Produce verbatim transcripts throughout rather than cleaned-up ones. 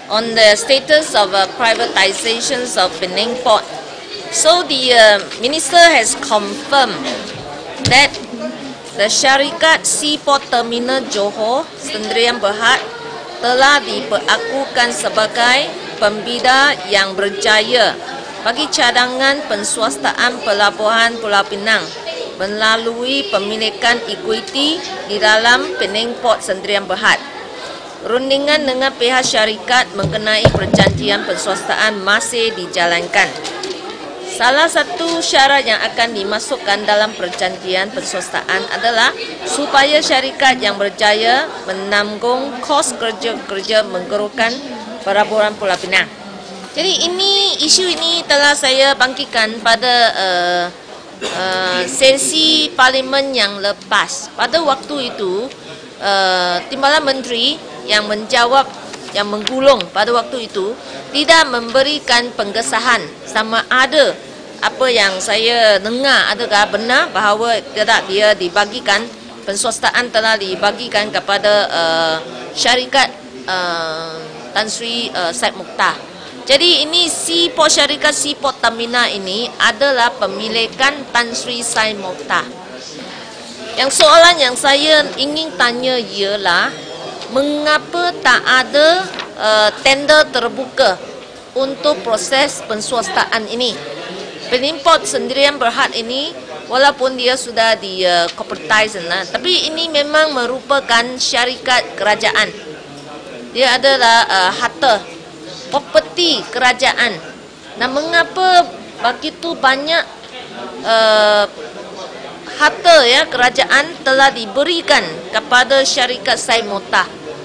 on the status of uh, privatizations of Penang Port. So the uh, minister has confirmed that the Syarikat Seaport Terminal Johor Sdn Bhd telah diperlakukan sebagai pembina yang berjaya bagi cadangan penswastaan Pelabuhan Pulau Pinang melalui pemilikan ekuiti di dalam Penang Port Sdn Bhd. Rundingan dengan pihak syarikat mengenai perjanjian penswastaan masih dijalankan. Salah satu syarat yang akan dimasukkan dalam perjanjian penswastaan adalah supaya syarikat yang berjaya menanggung kos kerja-kerja menggerakkan Pelabuhan Pulau Pinang. Jadi ini isu ini telah saya bangkitkan pada uh, uh, sesi parlimen yang lepas. Pada waktu itu uh, Timbalan Menteri yang menjawab, yang menggulung pada waktu itu tidak memberikan pengesahan sama ada apa yang saya dengar adakah benar bahawa tidak dia dibagikan, penswastaan telah dibagikan kepada uh, syarikat uh, Tan Sri uh, Syed Mukhtar. Jadi ini Seaport Syarikat Seaport Terminal ini adalah pemilikan Tan Sri Syed Mukhtar. Yang soalan yang saya ingin tanya ialah mengapa tak ada uh, tender terbuka untuk proses penswastaan ini? Penang Port Sdn Bhd ini walaupun dia sudah di uh, corporatize nah, tapi ini memang merupakan syarikat kerajaan. Dia adalah uh, harta properti kerajaan. Nah, mengapa begitu banyak uh, harta ya kerajaan telah diberikan kepada syarikat Syed Mukhtar?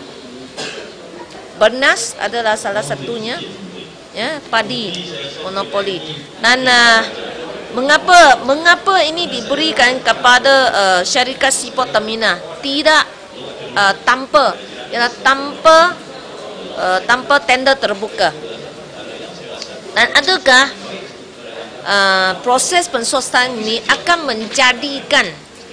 Bernas adalah salah satunya, ya, padi monopoli. Dan uh, mengapa mengapa ini diberikan kepada uh, syarikat Seaport Terminal tidak uh, tanpa ya, tanpa uh, tanpa tender terbuka? Dan adakah uh, proses penswastaan ini akan menjadikan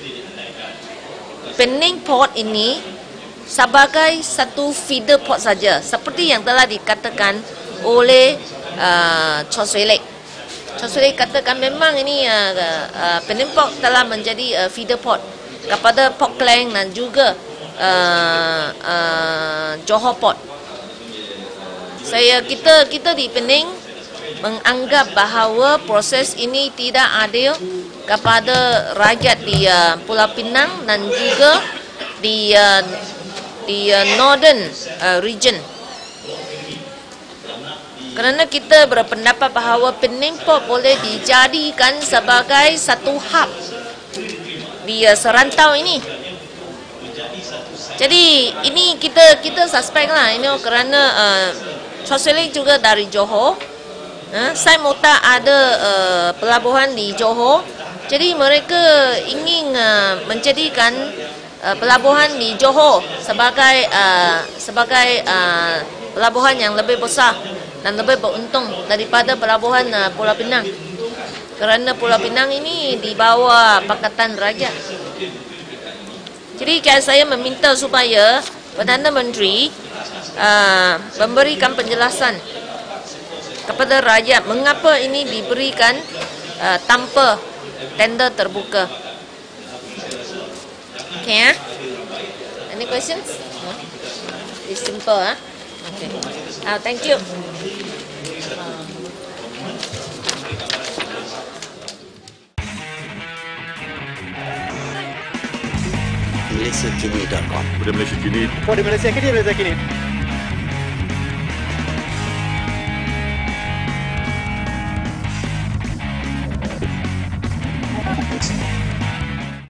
Penang Port ini sebagai satu feeder port saja seperti yang telah dikatakan oleh uh, Chor Swee Lik. Chor Swee Lik katakan memang ini uh, uh, Penang Port telah menjadi uh, feeder port kepada Port Klang dan juga uh, uh, Johor Port. Saya kita kita di Penang menganggap bahawa proses ini tidak adil kepada rakyat di uh, Pulau Pinang dan juga di uh, di uh, Northern uh, region. Kerana kita berpendapat bahawa Penang Port boleh dijadikan sebagai satu hub di uh, serantau ini. Jadi ini kita kita suspek lah ini kerana uh, Chor Swee Lik juga dari Johor. Uh, Syed Mukhtar ada uh, pelabuhan di Johor. Jadi mereka ingin uh, menjadikan uh, pelabuhan di Johor sebagai uh, sebagai uh, pelabuhan yang lebih besar dan lebih beruntung daripada pelabuhan uh, Pulau Pinang. Kerana Pulau Pinang ini di bawah Pakatan Rakyat. Jadi saya meminta supaya Perdana Menteri uh, memberikan penjelasan kepada rakyat mengapa ini diberikan uh, tanpa tender terbuka. Okay, ah? Any questions? No? It's simple, ah? Okay. Uh, thank you. Malaysia Kini dot com. Pada Malaysia Kini. Oh, di Malaysia Kini, Malaysia Kini.